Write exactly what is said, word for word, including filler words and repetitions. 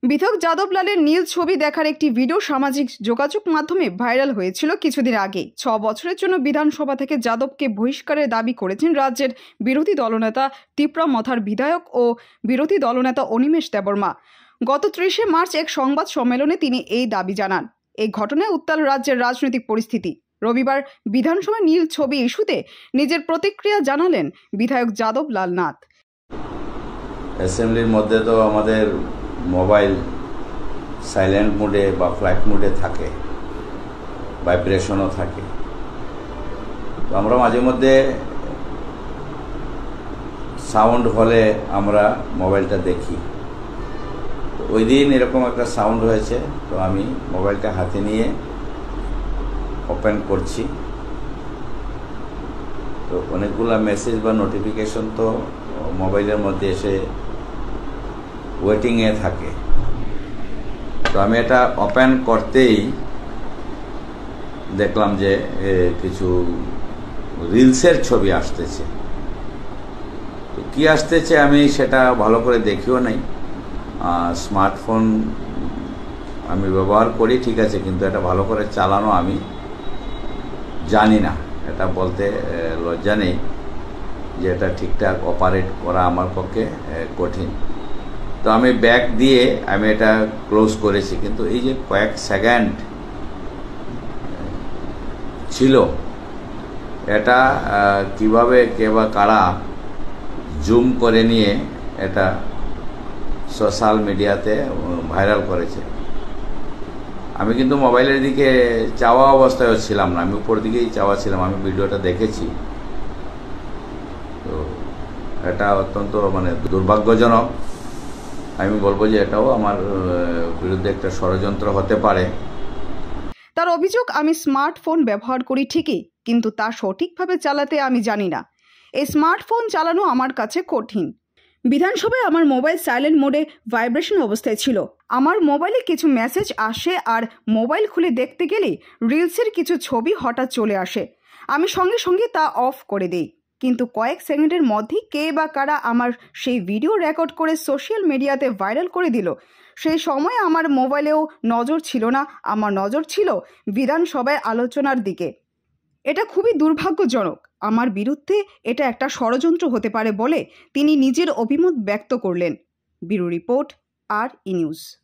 বিধায়ক যাদব লালের নীল ছবি দেখার একটি ভিডিও সামাজিক যোগাযোগ মাধ্যমে ভাইরাল হয়েছিল কিছুদিন আগে। ছ বছরের জন্য বিধানসভা থেকে যাদবকে বহিষ্কারের দাবি করেছেন রাজ্যের বিরোধী দলনেতা তিপ্রামথার বিধায়ক ও বিরোধী দলনেতা অনিমেষ দেববর্মা। গত ত্রিশে মার্চ এক সংবাদ সম্মেলনে তিনি এই দাবি জানান। এই ঘটনায় উত্তাল রাজ্যের রাজনৈতিক পরিস্থিতি। রবিবার বিধানসভায় নীল ছবি ইস্যুতে নিজের প্রতিক্রিয়া জানালেন বিধায়ক যাদব লাল নাথ। অ্যাসেম্বলির মধ্যে তো আমাদের মোবাইল সাইলেন্ট মোডে বা ফ্লাইট মোডে থাকে, ভাইব্রেশনও থাকে। তো আমরা মাঝে মধ্যে সাউন্ড হলে আমরা মোবাইলটা দেখি। তো ওই দিন এরকম একটা সাউন্ড হয়েছে, তো আমি মোবাইলটা হাতে নিয়ে ওপেন করছি। তো অনেকগুলো মেসেজ বা নোটিফিকেশন তো মোবাইলের মধ্যে এসে ওয়েটিংয়ে থাকে। তো আমি এটা ওপেন করতেই দেখলাম যে কিছু রিলসের ছবি আসতেছে। তো কী আসতেছে আমি সেটা ভালো করে দেখিও নাই। স্মার্টফোন আমি ব্যবহার করি, ঠিক আছে, কিন্তু এটা ভালো করে চালানো আমি জানি না। এটা বলতে লজ্জা নেই যে এটা ঠিকঠাক অপারেট করা আমার পক্ষে কঠিন। তো আমি ব্যাক দিয়ে আমি এটা ক্লোজ করেছি, কিন্তু এই যে কয়েক সেকেন্ড ছিল, এটা কিভাবে কে বা কারা জুম করে নিয়ে এটা সোশ্যাল মিডিয়াতে ভাইরাল করেছে। আমি কিন্তু মোবাইলের দিকে চাওয়া অবস্থায়ও ছিলাম না, আমি উপর দিকেই চাওয়া ছিলাম। আমি ভিডিওটা দেখেছি। তো এটা অত্যন্ত মানে দুর্ভাগ্যজনক। আমি বলবো যে এটাও আমার বিরুদ্ধে একটা ষড়যন্ত্র হতে পারে। তার অভিযোগ, আমি স্মার্টফোন ব্যবহার করি ঠিকই, কিন্তু তা সঠিকভাবে চালাতে আমি জানি না। এই স্মার্টফোন চালানো আমার কাছে কঠিন। বিধানসভায় আমার মোবাইল সাইলেন্ট মোডে ভাইব্রেশন অবস্থায় ছিল। আমার মোবাইলে কিছু মেসেজ আসে আর মোবাইল খুলে দেখতে গেলেই রিলসের কিছু ছবি হঠাৎ চলে আসে। আমি সঙ্গে সঙ্গে তা অফ করে দিই, কিন্তু কয়েক সেকেন্ডের মধ্যেই কে বা কারা আমার সেই ভিডিও রেকর্ড করে সোশ্যাল মিডিয়াতে ভাইরাল করে দিল। সেই সময় আমার মোবাইলেও নজর ছিল না, আমার নজর ছিল বিধানসভায় আলোচনার দিকে। এটা খুবই দুর্ভাগ্যজনক। আমার বিরুদ্ধে এটা একটা ষড়যন্ত্র হতে পারে বলে তিনি নিজের অভিমত ব্যক্ত করলেন। ব্যুরো রিপোর্ট, আর ই নিউজ।